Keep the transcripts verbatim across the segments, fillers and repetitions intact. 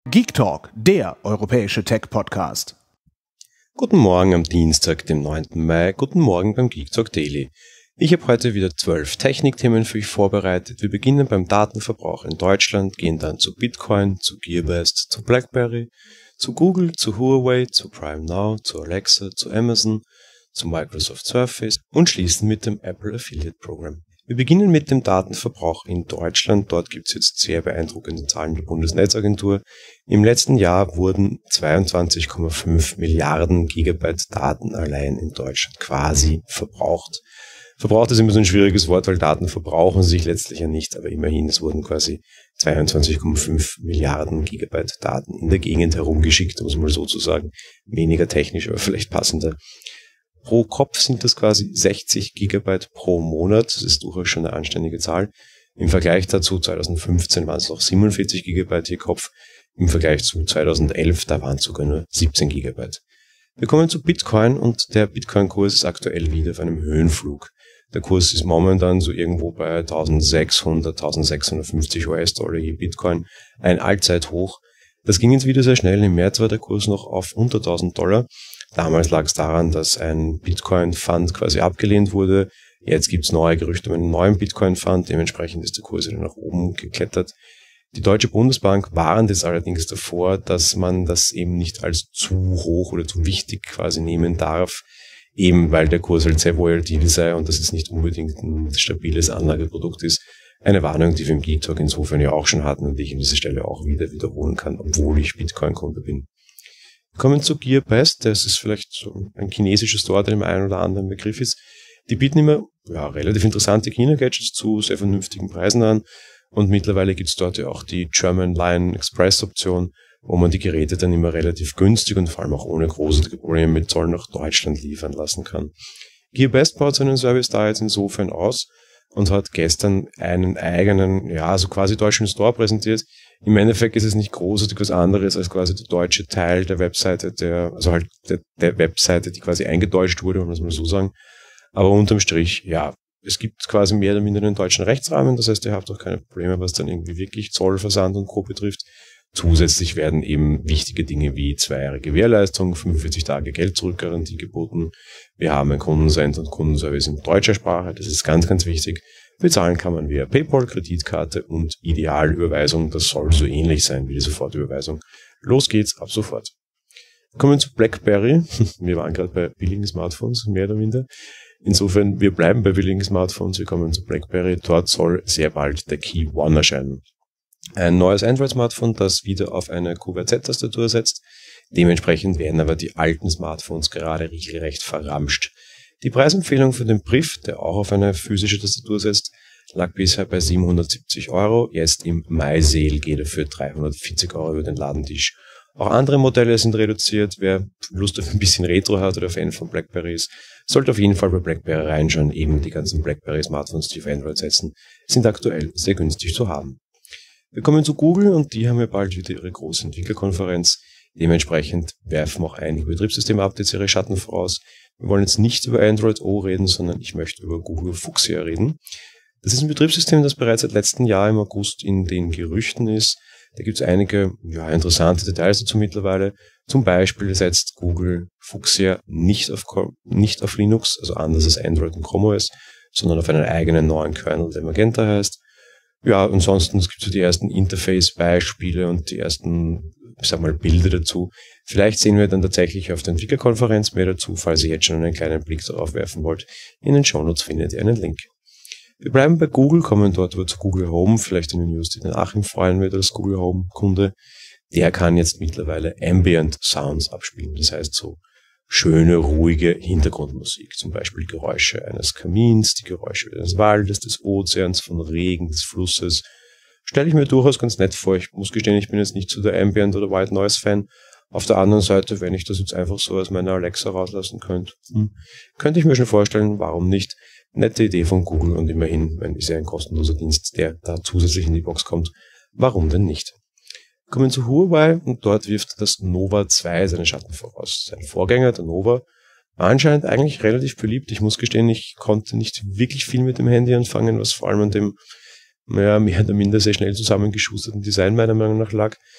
Geek Talk, der europäische Tech-Podcast. Guten Morgen am Dienstag, dem neunten Mai. Guten Morgen beim Geek Talk Daily. Ich habe heute wieder zwölf Technikthemen für euch vorbereitet. Wir beginnen beim Datenverbrauch in Deutschland, gehen dann zu Bitcoin, zu Gearbest, zu BlackBerry, zu Google, zu Huawei, zu Prime Now, zu Alexa, zu Amazon, zu Microsoft Surface und schließen mit dem Apple Affiliate Program. Wir beginnen mit dem Datenverbrauch in Deutschland. Dort gibt es jetzt sehr beeindruckende Zahlen der Bundesnetzagentur. Im letzten Jahr wurden zweiundzwanzig Komma fünf Milliarden Gigabyte Daten allein in Deutschland quasi verbraucht. Verbraucht ist immer so ein schwieriges Wort, weil Daten verbrauchen sich letztlich ja nicht, aber immerhin, es wurden quasi zweiundzwanzig Komma fünf Milliarden Gigabyte Daten in der Gegend herumgeschickt, um es mal so zu sagen. Weniger technisch, aber vielleicht passender. Pro Kopf sind das quasi sechzig Gigabyte pro Monat. Das ist durchaus schon eine anständige Zahl. Im Vergleich dazu, zweitausendfünfzehn waren es noch siebenundvierzig Gigabyte je Kopf. Im Vergleich zu zweitausendelf, da waren es sogar nur siebzehn Gigabyte. Wir kommen zu Bitcoin und der Bitcoin-Kurs ist aktuell wieder auf einem Höhenflug. Der Kurs ist momentan so irgendwo bei eintausendsechshundert, eintausendsechshundertfünfzig U S-Dollar je Bitcoin. Ein Allzeithoch. Das ging jetzt wieder sehr schnell. Im März war der Kurs noch auf unter tausend Dollar. Damals lag es daran, dass ein Bitcoin-Fund quasi abgelehnt wurde. Jetzt gibt es neue Gerüchte um einen neuen Bitcoin-Fund. Dementsprechend ist der Kurs wieder nach oben geklettert. Die Deutsche Bundesbank warnt jetzt allerdings davor, dass man das eben nicht als zu hoch oder zu wichtig quasi nehmen darf, eben weil der Kurs halt sehr volatil sei und das ist nicht unbedingt ein stabiles Anlageprodukt ist. Eine Warnung, die wir im Geek Talk insofern ja auch schon hatten und die ich an dieser Stelle auch wieder wiederholen kann, obwohl ich Bitcoin-Kunde bin. Wir kommen zu Gearbest, das ist vielleicht so ein chinesisches Store, der dem einen oder anderen Begriff ist. Die bieten immer ja, relativ interessante China-Gadgets zu sehr vernünftigen Preisen an und mittlerweile gibt es dort ja auch die German Line Express Option, wo man die Geräte dann immer relativ günstig und vor allem auch ohne große Probleme mit Zoll nach Deutschland liefern lassen kann. Gearbest baut seinen Service da jetzt insofern aus und hat gestern einen eigenen, ja, also quasi deutschen Store präsentiert. Im Endeffekt ist es nicht großartig was anderes als quasi der deutsche Teil der Webseite, der, also halt der, der Webseite, die quasi eingedeutscht wurde, wenn man es mal so sagen. Aber unterm Strich, ja, es gibt quasi mehr oder minder einen deutschen Rechtsrahmen, das heißt, ihr habt auch keine Probleme, was dann irgendwie wirklich Zoll, Versand und Co. betrifft. Zusätzlich werden eben wichtige Dinge wie zwei Jahre Gewährleistung, fünfundvierzig Tage Geld-Zurück-Garantie geboten. Wir haben ein Kundencenter und Kundenservice in deutscher Sprache, das ist ganz, ganz wichtig. Bezahlen kann man via PayPal, Kreditkarte und Idealüberweisung. Das soll so ähnlich sein wie die Sofortüberweisung. Los geht's, ab sofort. Kommen wir zu BlackBerry. Wir waren gerade bei billigen Smartphones, mehr oder minder. Insofern, wir bleiben bei billigen Smartphones. Wir kommen zu BlackBerry. Dort soll sehr bald der Key One erscheinen. Ein neues Android-Smartphone, das wieder auf eine Q W Z-Tastatur setzt. Dementsprechend werden aber die alten Smartphones gerade regelrecht verramscht. Die Preisempfehlung für den Brief, der auch auf eine physische Tastatur setzt, lag bisher bei siebenhundertsiebzig Euro. Jetzt im Mai-Sale geht er für dreihundertvierzig Euro über den Ladentisch. Auch andere Modelle sind reduziert. Wer Lust auf ein bisschen Retro hat oder Fan von BlackBerry ist, sollte auf jeden Fall bei BlackBerry reinschauen. Eben die ganzen BlackBerry-Smartphones, die auf Android setzen, sind aktuell sehr günstig zu haben. Wir kommen zu Google und die haben ja bald wieder ihre große Entwicklerkonferenz. Dementsprechend werfen auch einige Betriebssystem-Updates ihre Schatten voraus. Wir wollen jetzt nicht über Android O reden, sondern ich möchte über Google Fuchsia reden. Das ist ein Betriebssystem, das bereits seit letztem Jahr im August in den Gerüchten ist. Da gibt es einige ja, interessante Details dazu mittlerweile. Zum Beispiel setzt Google Fuchsia nicht auf, nicht auf Linux, also anders als Android und Chrome O S, sondern auf einen eigenen neuen Kernel, der Magenta heißt. Ja, ansonsten gibt es so die ersten Interface-Beispiele und die ersten, ich sag mal, Bilder dazu. Vielleicht sehen wir dann tatsächlich auf der Entwicklerkonferenz mehr dazu, falls ihr jetzt schon einen kleinen Blick darauf werfen wollt. In den Shownotes findet ihr einen Link. Wir bleiben bei Google, kommen dort über zu Google Home, vielleicht eine News, die den Achim freuen wird als Google Home-Kunde. Der kann jetzt mittlerweile Ambient Sounds abspielen, das heißt so schöne, ruhige Hintergrundmusik, zum Beispiel Geräusche eines Kamins, die Geräusche eines Waldes, des Ozeans, von Regen, des Flusses. Stelle ich mir durchaus ganz nett vor. Ich muss gestehen, ich bin jetzt nicht so der Ambient- oder White Noise-Fan. Auf der anderen Seite, wenn ich das jetzt einfach so aus meiner Alexa rauslassen könnte, hm, könnte ich mir schon vorstellen, warum nicht. Nette Idee von Google und immerhin, wenn ist ja ein kostenloser Dienst, der da zusätzlich in die Box kommt. Warum denn nicht? Kommen zu Huawei und dort wirft das Nova zwei seine Schatten voraus. Sein Vorgänger, der Nova, war anscheinend eigentlich relativ beliebt. Ich muss gestehen, ich konnte nicht wirklich viel mit dem Handy anfangen, was vor allem an dem, naja, mehr oder minder sehr schnell zusammengeschusterten Design meiner Meinung nach lag.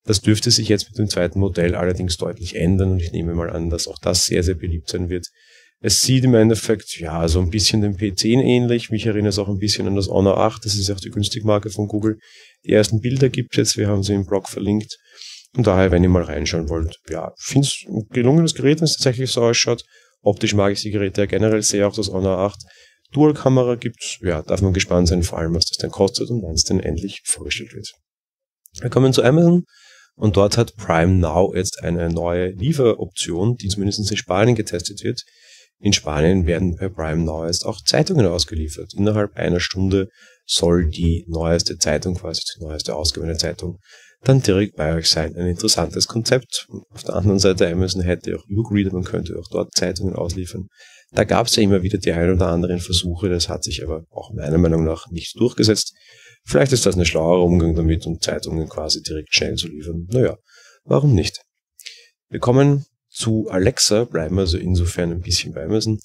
Das dürfte sich jetzt mit dem zweiten Modell allerdings deutlich ändern und ich nehme mal an, dass auch das sehr, sehr beliebt sein wird. Es sieht im Endeffekt, ja, so ein bisschen dem P zehn ähnlich. Mich erinnert es auch ein bisschen an das Honor acht. Das ist auch die Günstigmarke von Google. Die ersten Bilder gibt es jetzt. Wir haben sie im Blog verlinkt. Und daher, wenn ihr mal reinschauen wollt, ja, finde es ein gelungenes Gerät, wenn es tatsächlich so ausschaut. Optisch mag ich die Geräte ja generell sehr, auch das Honor acht. Dual-Kamera gibt's, ja, darf man gespannt sein, vor allem, was das denn kostet und wann es denn endlich vorgestellt wird. Wir kommen zu Amazon. Und dort hat Prime Now jetzt eine neue Lieferoption, die zumindest in Spanien getestet wird. In Spanien werden bei Prime Now jetzt auch Zeitungen ausgeliefert. Innerhalb einer Stunde soll die neueste Zeitung, quasi die neueste Ausgabe einer Zeitung, dann direkt bei euch sein. Ein interessantes Konzept. Auf der anderen Seite, Amazon hätte auch E-Book-Reader, man könnte auch dort Zeitungen ausliefern. Da gab es ja immer wieder die ein oder anderen Versuche, das hat sich aber auch meiner Meinung nach nicht durchgesetzt. Vielleicht ist das ein schlauer Umgang damit, um Zeitungen quasi direkt schnell zu liefern. Naja, warum nicht? Wir kommen zu Alexa, bleiben also insofern ein bisschen bei Amazon.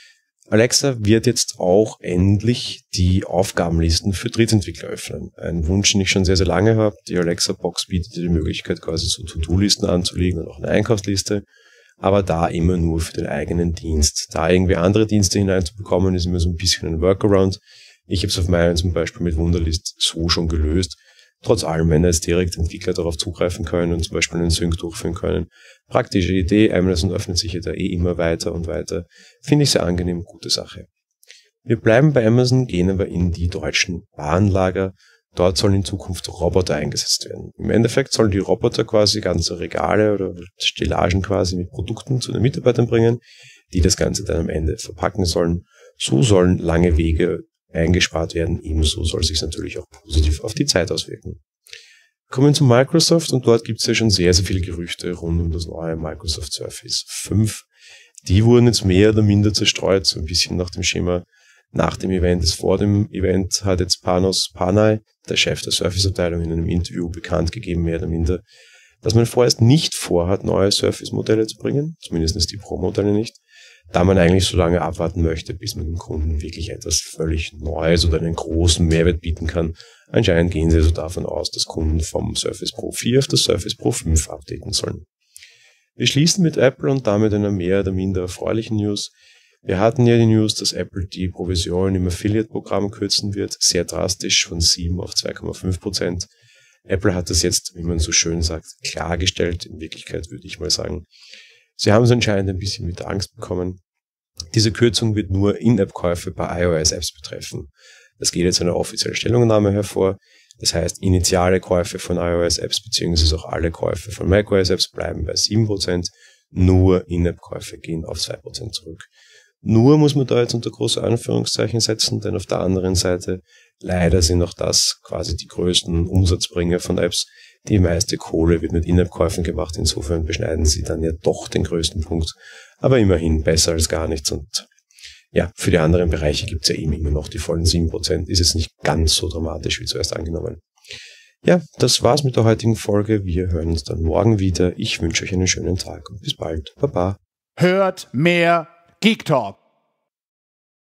Alexa wird jetzt auch endlich die Aufgabenlisten für Drittentwickler öffnen. Ein Wunsch, den ich schon sehr, sehr lange habe. Die Alexa-Box bietet die Möglichkeit, quasi so To-Do-Listen anzulegen und auch eine Einkaufsliste. Aber da immer nur für den eigenen Dienst. Da irgendwie andere Dienste hineinzubekommen, ist immer so ein bisschen ein Workaround. Ich habe es auf meinen zum Beispiel mit Wunderlist so schon gelöst. Trotz allem, wenn jetzt direkt Entwickler darauf zugreifen können und zum Beispiel einen Sync durchführen können. Praktische Idee, Amazon öffnet sich ja da eh immer weiter und weiter. Finde ich sehr angenehm, gute Sache. Wir bleiben bei Amazon, gehen aber in die deutschen Warenlager. Dort sollen in Zukunft Roboter eingesetzt werden. Im Endeffekt sollen die Roboter quasi ganze Regale oder Stellagen quasi mit Produkten zu den Mitarbeitern bringen, die das Ganze dann am Ende verpacken sollen. So sollen lange Wege eingespart werden. Ebenso soll sich natürlich auch positiv auf die Zeit auswirken. Kommen wir zu Microsoft und dort gibt es ja schon sehr, sehr viele Gerüchte rund um das neue Microsoft Surface fünf. Die wurden jetzt mehr oder minder zerstreut, so ein bisschen nach dem Schema nach dem Event. Vor dem Event hat jetzt Panos Panay, der Chef der Surface-Abteilung, in einem Interview bekannt gegeben, mehr oder minder, dass man vorerst nicht vorhat, neue Surface-Modelle zu bringen, zumindest die Pro-Modelle nicht, da man eigentlich so lange abwarten möchte, bis man dem Kunden wirklich etwas völlig Neues oder einen großen Mehrwert bieten kann. Anscheinend gehen sie also davon aus, dass Kunden vom Surface Pro vier auf das Surface Pro fünf updaten sollen. Wir schließen mit Apple und damit einer mehr oder minder erfreulichen News. Wir hatten ja die News, dass Apple die Provision im Affiliate-Programm kürzen wird, sehr drastisch, von sieben auf zwei Komma fünf Prozent. Apple hat das jetzt, wie man so schön sagt, klargestellt. In Wirklichkeit würde ich mal sagen, sie haben es anscheinend ein bisschen mit Angst bekommen. Diese Kürzung wird nur In-App-Käufe bei iOS-Apps betreffen. Das geht jetzt einer offiziellen Stellungnahme hervor. Das heißt, initiale Käufe von iOS-Apps beziehungsweise auch alle Käufe von macOS-Apps bleiben bei sieben Prozent. Nur In-App-Käufe gehen auf zwei Prozent zurück. Nur muss man da jetzt unter große Anführungszeichen setzen, denn auf der anderen Seite leider sind auch das quasi die größten Umsatzbringer von Apps. Die meiste Kohle wird mit In-App-Käufen gemacht, insofern beschneiden sie dann ja doch den größten Punkt. Aber immerhin besser als gar nichts und ja, für die anderen Bereiche gibt es ja eben immer noch die vollen sieben Prozent. Ist jetzt nicht ganz so dramatisch wie zuerst angenommen. Ja, das war's mit der heutigen Folge. Wir hören uns dann morgen wieder. Ich wünsche euch einen schönen Tag und bis bald. Baba. Hört mehr Geek Talk.